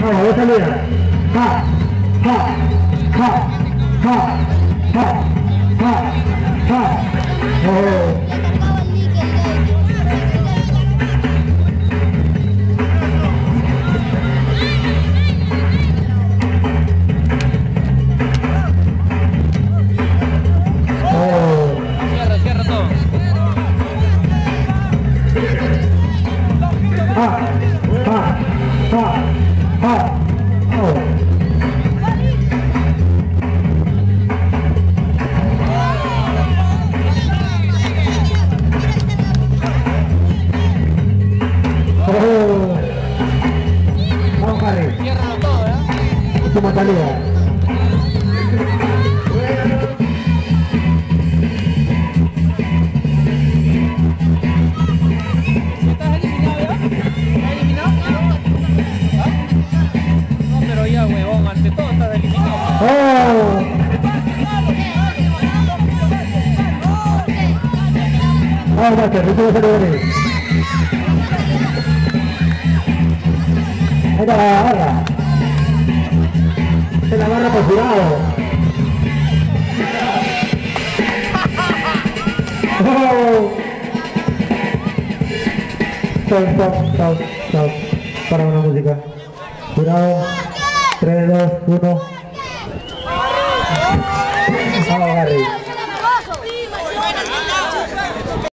Vamos, de salida. Ja, ja, ja, ja, ja, ja, ja. Oh. Vamos, Harry. Ciérralo todo, ¿eh? Última salida. ¿Estás eliminado ya? ¿Estás eliminado? ¿Ah? No, pero ya, huevón, ante todo estás eliminado. ¡Oh! Vamos, Master, última salida de ahí. Ahí está la barra. Esta es la barra por jurado. ¡Oh! Stop. Para una música. Jurado. 3, 2, 1. Vamos, Gary.